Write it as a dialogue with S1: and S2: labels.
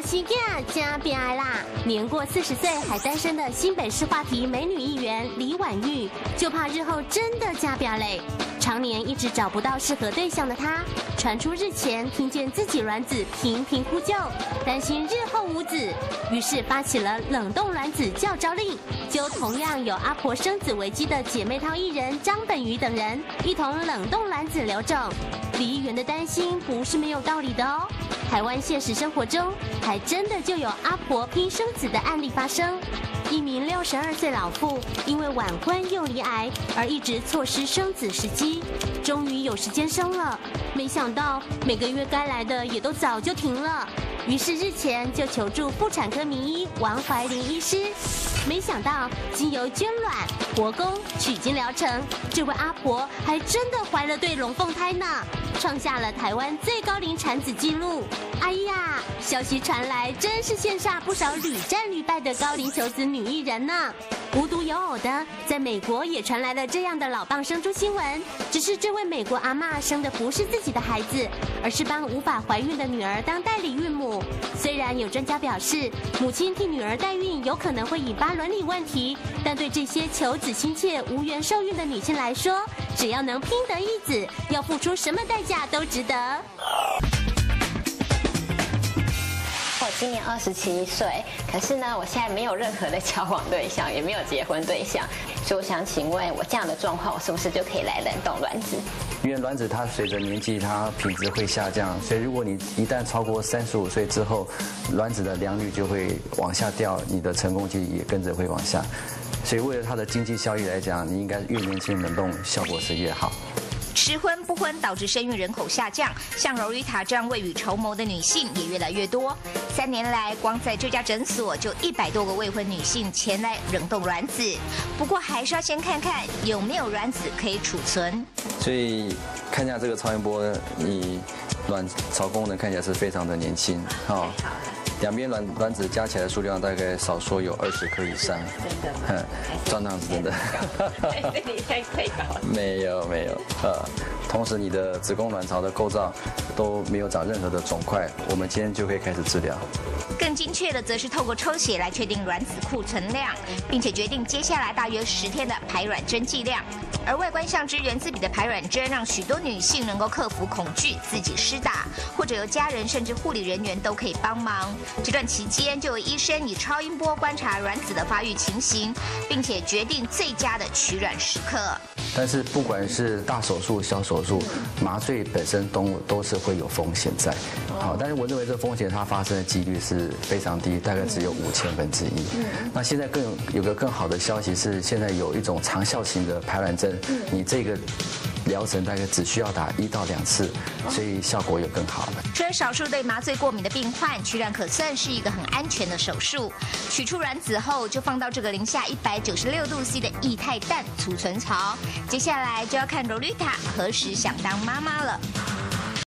S1: 是囝加变爱啦！年过40岁还单身的新北市话题美女议员李婉玉，就怕日后真的加变嘞。常年一直找不到适合对象的她，传出日前听见自己卵子频频呼救，担心日后无子，于是发起了冷冻卵子叫招令，揪同样有阿婆生子危机的姐妹淘艺人张本鱼等人，一同冷冻卵子留种。李议员的担心不是没有道理的哦。台湾现实生活中，还真的就有阿婆拼生子的案例发生。一名62岁老妇因为晚婚又罹癌，而一直错失生子时机，终于有时间生了，没想到每个月该来的也都早就停了，于是日前就求助妇产科名医王怀玲医师。没想到经由捐卵、活宫、取精疗程，这位阿婆还真的怀了对龙凤胎呢，创下了台湾最高龄产子纪录。哎呀，消息传来，真是羡煞不少屡战屡败的高龄求子女艺人呢。无独有偶的，在美国也传来了这样的老蚌生珠新闻，只是这位美国阿嬷生的不是自己的孩子，而是帮无法怀孕的女儿当代理孕母。虽然有专家表示，母亲替女儿代孕有可能会引发伦理问题，但对这些求子心切、无缘受孕的女性来说，只要能拼得一子，要付出什么代价都值得。
S2: 我今年27岁，可是呢，我现在没有任何的交往对象，也没有结婚对象，所以我想请问，我这样的状况，我是不是就可以来冷冻卵子？
S3: 因为卵子它随着年纪，它品质会下降，所以如果你一旦超过35岁之后，卵子的良率就会往下掉，你的成功几率也跟着会往下。所以为了它的经济效益来讲，你应该越年轻冷冻效果是越好。
S4: 迟婚不婚导致生育人口下降，像柔瑞塔这样未雨绸缪的女性也越来越多。3年来，光在这家诊所就100多个未婚女性前来冷冻卵子。不过还是要先看看有没有卵子可以储存。
S3: 所以看一下这个超音波，你卵巢功能看起来是非常的年轻，哦。两边卵子加起来数量大概少说有20颗以上，
S2: 真的吗？
S3: 这样子真的。
S2: 你太推高了。
S3: 没有，同时你的子宫卵巢的构造都没有长任何的肿块，我们今天就可以开始治疗。
S4: 更精确的则是透过抽血来确定卵子库存量，并且决定接下来大约10天的排卵针剂量。而外观像支原子笔的排卵针，让许多女性能够克服恐惧，自己施打，或者由家人甚至护理人员都可以帮忙。这段期间，就有医生以超音波观察卵子的发育情形，并且决定最佳的取卵时刻。
S3: 但是不管是大手术、小手术，麻醉本身都是会有风险在。好，但是我认为这风险它发生的几率是非常低，大概只有5000分之一。那现在有个更好的消息是，现在有一种长效型的排卵针，你这个疗程大概只需要打1到2次，所以效果也更好了。
S4: 除了少数对麻醉过敏的病患，取卵可算是一个很安全的手术。取出卵子后，就放到这个零下196度C 的液态氮储存槽。接下来就要看柔丽塔何时想当妈妈了。